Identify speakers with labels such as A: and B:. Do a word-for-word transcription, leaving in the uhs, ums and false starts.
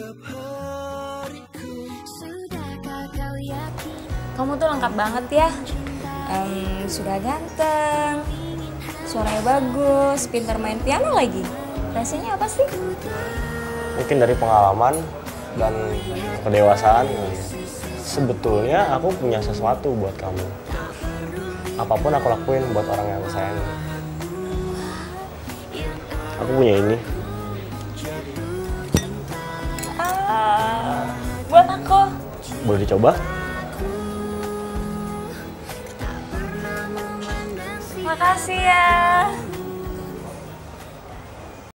A: Kamu tuh lengkap banget ya. Um, sudah ganteng, suaranya bagus, pintar main piano lagi. Rasanya apa sih?
B: Mungkin dari pengalaman dan kedewasaan. Sebetulnya aku punya sesuatu buat kamu. Apapun aku lakuin buat orang yang aku sayangi. Aku punya ini.
A: Ah, buat aku.
B: Boleh dicoba?
A: Makasih ya.